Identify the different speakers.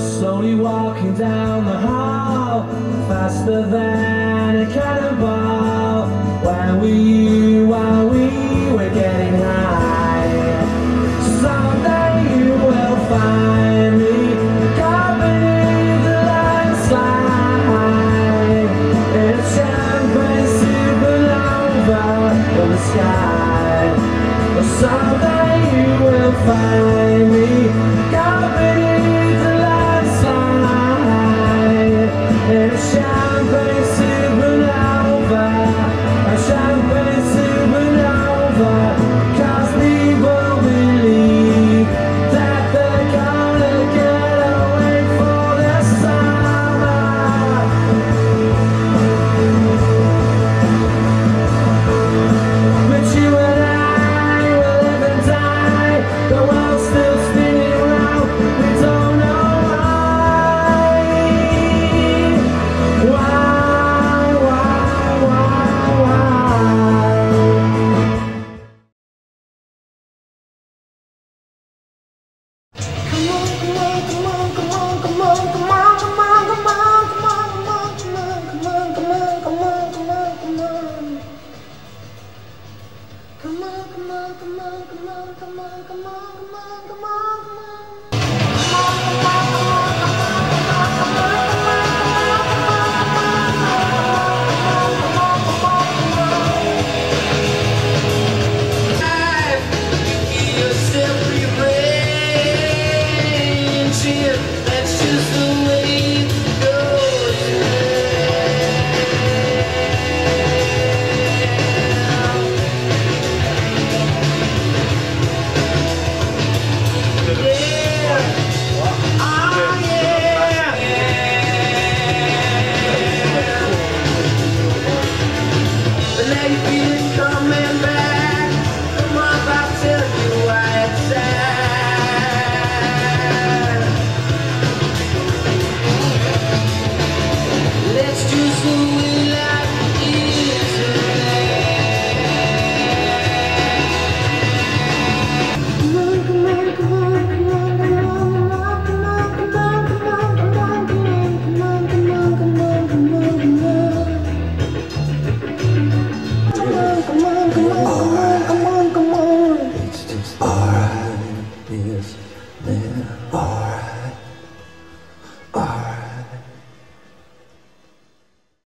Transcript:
Speaker 1: Slowly walking down the hall, faster than a cannonball. Where were you while we were getting high? Someday you will find me caught beneath the landslide in a champagne supernova in the sky. Someday you will find me caught beneath the landslide in a champagne supernova, a champagne supernova. 'Cause people believe that they're gonna get away for the summer. But you and I will live and die. The world's still spinning round. We don't know why. Come on, come on, come on, come on, come on, come on, come on, come on, come on, come on, come on, come on, come on, come on, come on. Come on, come on, come on, come on, come on, come on.